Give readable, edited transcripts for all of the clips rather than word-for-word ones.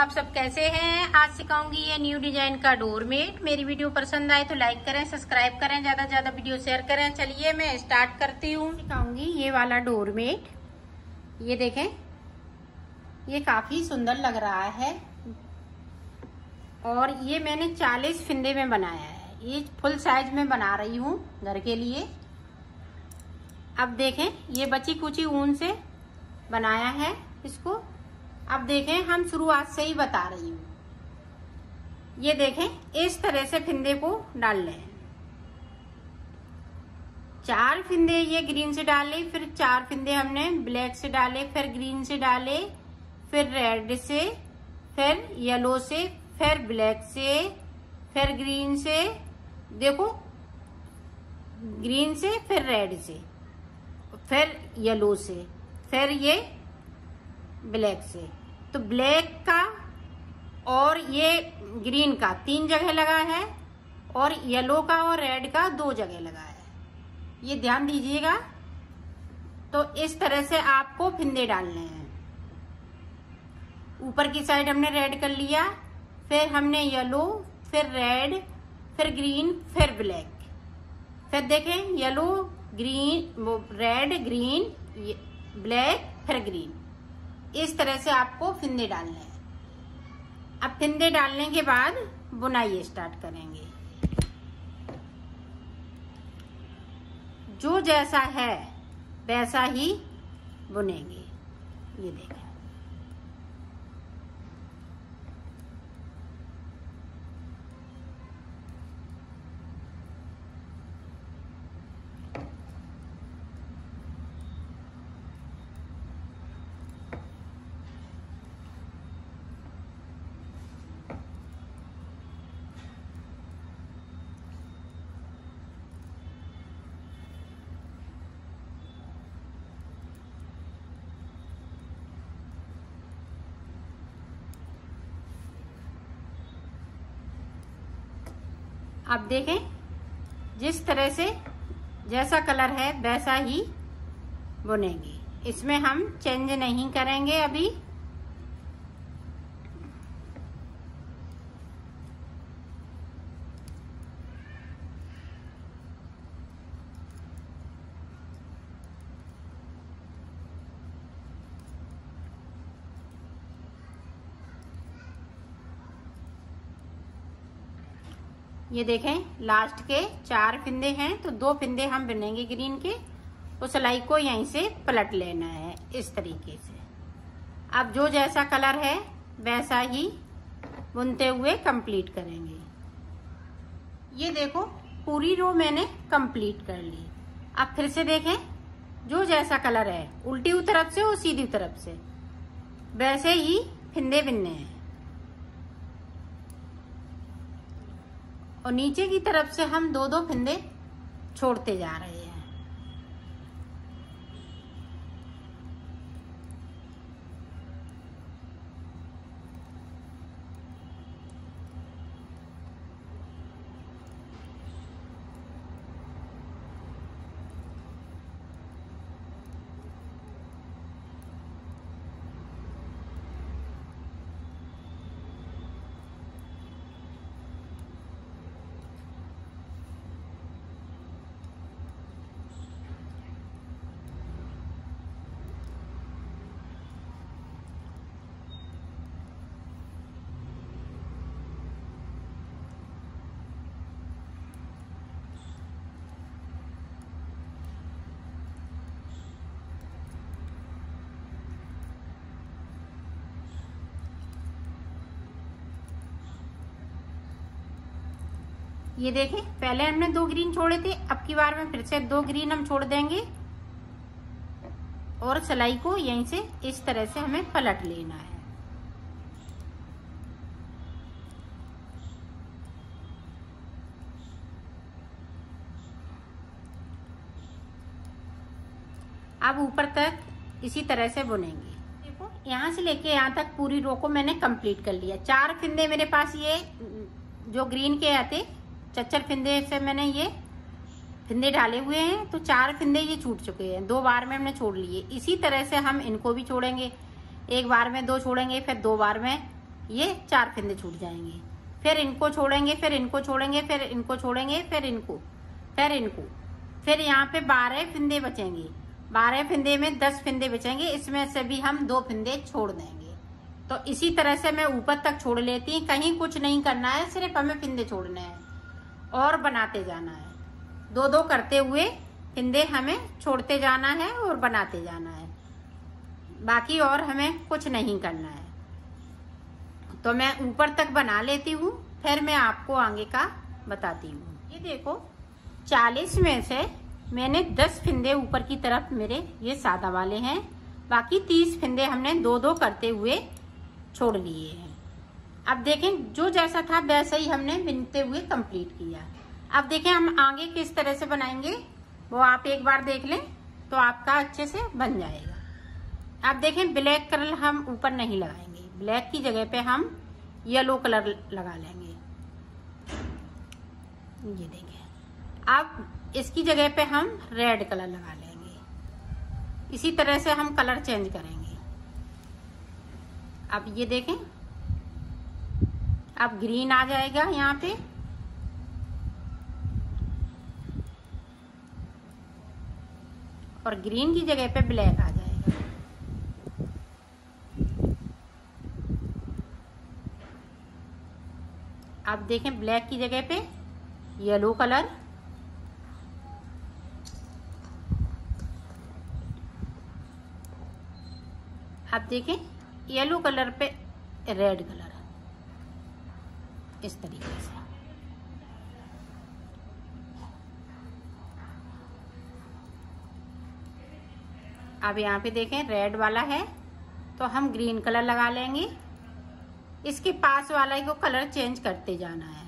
आप सब कैसे हैं। आज सिखाऊंगी ये न्यू डिजाइन का डोरमेट। मेरी वीडियो पसंद आए तो लाइक करें, सब्सक्राइब करें, ज्यादा से ज्यादा वीडियो शेयर करें। चलिए मैं स्टार्ट करती हूँ। सिखाऊंगी ये वाला डोरमेट। ये देखें, ये काफी सुंदर लग रहा है और ये मैंने 40 फिंदे में बनाया है। ये फुल साइज में बना रही हूँ घर के लिए। अब देखें, ये बची कुची ऊन से बनाया है इसको। अब देखें, हम शुरुआत से ही बता रही हूँ। ये देखें, इस तरह से फिंदे को डाल लें। 4 फिंदे ये ग्रीन से डाले, फिर 4 फिंदे हमने ब्लैक से डाले, फिर ग्रीन से डाले, फिर रेड से, फिर येलो से, फिर ब्लैक से, फिर ग्रीन से, देखो ग्रीन से, फिर रेड से, फिर येलो से, फिर ये ब्लैक से। तो ब्लैक का और ये ग्रीन का 3 जगह लगा है और येलो का और रेड का 2 जगह लगा है। ये ध्यान दीजिएगा। तो इस तरह से आपको फिंदे डालने हैं। ऊपर की साइड हमने रेड कर लिया, फिर हमने येलो, फिर रेड, फिर ग्रीन, फिर ब्लैक। फिर देखें, yellow, green, red, green, black, फिर ग्रीन। इस तरह से आपको फिंदे डालने हैं। अब फिंदे डालने के बाद बुनाई स्टार्ट करेंगे। जो जैसा है वैसा ही बुनेंगे। ये देखें, अब देखें, जिस तरह से जैसा कलर है वैसा ही बुनेंगे। इसमें हम चेंज नहीं करेंगे अभी। ये देखें, लास्ट के 4 फिंदे हैं तो 2 फिंदे हम बुनेंगे ग्रीन के। तो सिलाई को यहीं से पलट लेना है इस तरीके से। अब जो जैसा कलर है वैसा ही बुनते हुए कंप्लीट करेंगे। ये देखो, पूरी रो मैंने कंप्लीट कर ली। अब फिर से देखें, जो जैसा कलर है उल्टी तरफ से और सीधी तरफ से वैसे ही फिंदे बुनने हैं। और नीचे की तरफ से हम 2-2 फिंदे छोड़ते जा रहे हैं। ये देखें, पहले हमने 2 ग्रीन छोड़े थे, अब की बार में फिर से 2 ग्रीन हम छोड़ देंगे और सिलाई को यहीं से इस तरह से हमें पलट लेना है। अब ऊपर तक इसी तरह से बुनेंगे। देखो, यहाँ से लेके यहाँ तक पूरी रो को मैंने कंप्लीट कर लिया। 4 फिंदे मेरे पास ये जो ग्रीन के आते, 4 फिंदे से मैंने ये फिंदे डाले हुए हैं। तो 4 फिंदे ये छूट चुके हैं, 2 बार में हमने छोड़ लिए। इसी तरह से हम इनको भी छोड़ेंगे। एक बार में 2 छोड़ेंगे, फिर 2 बार में ये 4 फिंदे छूट जाएंगे। फिर इनको छोड़ेंगे, फिर इनको छोड़ेंगे, फिर इनको छोड़ेंगे, फिर इनको, फिर इनको, फिर यहाँ पे 12 फिंदे बचेंगे। 12 फिंदे में 10 फिंदे बचेंगे, इसमें से भी हम 2 फिंदे छोड़ देंगे। तो इसी तरह से मैं ऊपर तक छोड़ लेती हूँ। कहीं कुछ नहीं करना है, सिर्फ हमें फिंदे छोड़ने हैं और बनाते जाना है। 2-2 करते हुए फिंदे हमें छोड़ते जाना है और बनाते जाना है, बाकी और हमें कुछ नहीं करना है। तो मैं ऊपर तक बना लेती हूँ, फिर मैं आपको आगे का बताती हूँ। ये देखो 40 में से मैंने 10 फिंदे ऊपर की तरफ मेरे ये सादा वाले हैं, बाकी 30 फिंदे हमने 2-2 करते हुए छोड़ लिए हैं। अब देखें जो जैसा था वैसा ही हमने बिनते हुए कंप्लीट किया। अब देखें हम आगे किस तरह से बनाएंगे वो आप एक बार देख लें तो आपका अच्छे से बन जाएगा। अब देखें ब्लैक कलर हम ऊपर नहीं लगाएंगे, ब्लैक की जगह पे हम येलो कलर लगा लेंगे। ये देखें, अब इसकी जगह पे हम रेड कलर लगा लेंगे। इसी तरह से हम कलर चेंज करेंगे। अब ये देखें, अब ग्रीन आ जाएगा यहाँ पे, और ग्रीन की जगह पे ब्लैक आ जाएगा। अब देखें ब्लैक की जगह पे येलो कलर, अब देखें येलो कलर पे रेड कलर, इस तरीके से। अब यहाँ पे देखें रेड वाला है तो हम ग्रीन कलर लगा लेंगे। इसके पास वाला को कलर चेंज करते जाना है।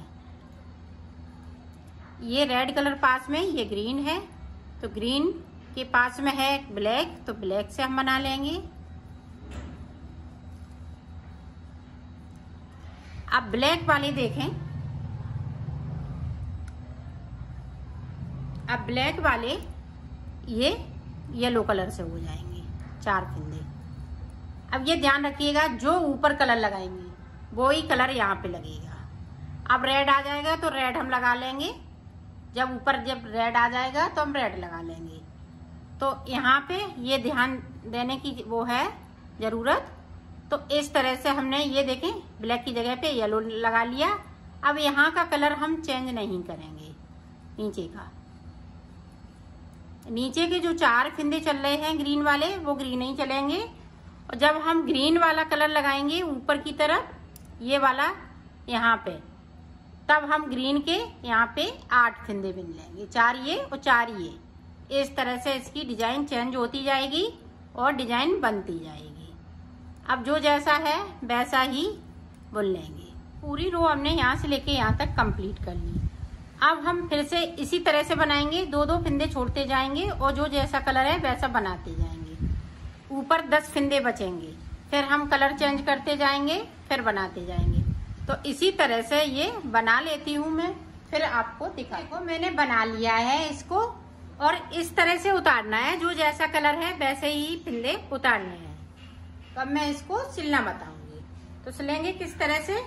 ये रेड कलर पास में, ये ग्रीन है तो ग्रीन के पास में है ब्लैक, तो ब्लैक से हम बना लेंगे। अब ब्लैक वाले देखें, अब ब्लैक वाले ये येलो कलर से हो जाएंगे 4 फिंदे। अब ये ध्यान रखिएगा जो ऊपर कलर लगाएंगे वो ही कलर यहाँ पे लगेगा। अब रेड आ जाएगा तो रेड हम लगा लेंगे, जब ऊपर जब रेड आ जाएगा तो हम रेड लगा लेंगे। तो यहाँ पे ये ध्यान देने की वो है जरूरत। तो इस तरह से हमने ये देखें ब्लैक की जगह पे येलो लगा लिया। अब यहाँ का कलर हम चेंज नहीं करेंगे। नीचे का, नीचे के जो 4 फिंदे चल रहे हैं ग्रीन वाले वो ग्रीन ही चलेंगे, और जब हम ग्रीन वाला कलर लगाएंगे ऊपर की तरफ ये वाला यहाँ पे, तब हम ग्रीन के यहाँ पे 8 फिंदे बिन लेंगे, 4 ये और 4 ये। इस तरह से इसकी डिजाइन चेंज होती जाएगी और डिजाइन बनती जाएगी। अब जो जैसा है वैसा ही बुन लेंगे। पूरी रो हमने यहाँ से लेके यहाँ तक कंप्लीट कर ली। अब हम फिर से इसी तरह से बनाएंगे, 2-2 फिंदे छोड़ते जाएंगे और जो जैसा कलर है वैसा बनाते जाएंगे। ऊपर 10 फिंदे बचेंगे, फिर हम कलर चेंज करते जाएंगे, फिर बनाते जाएंगे। तो इसी तरह से ये बना लेती हूँ मैं, फिर आपको दिखा। देखो मैंने बना लिया है इसको, और इस तरह से उतारना है, जो जैसा कलर है वैसे ही फिंदे उतारने हैं। तो अब मैं इसको सिलना बताऊंगी। तो सिलेंगे किस तरह से,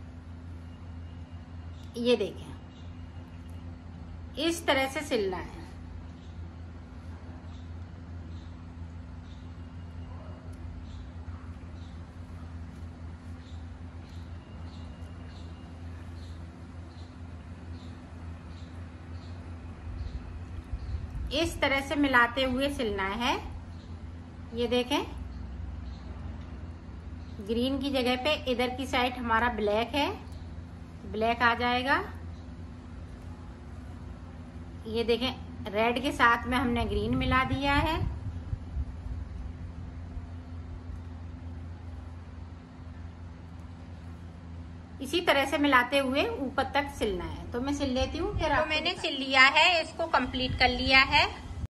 ये देखें इस तरह से सिलना है। इस तरह से मिलाते हुए सिलना है। ये देखें ग्रीन की जगह पे इधर की साइड हमारा ब्लैक है, ब्लैक आ जाएगा। ये देखें रेड के साथ में हमने ग्रीन मिला दिया है। इसी तरह से मिलाते हुए ऊपर तक सिलना है। तो मैं सिल लेती हूँ, फिर तो मैंने सिल लिया है, इसको कंप्लीट कर लिया है।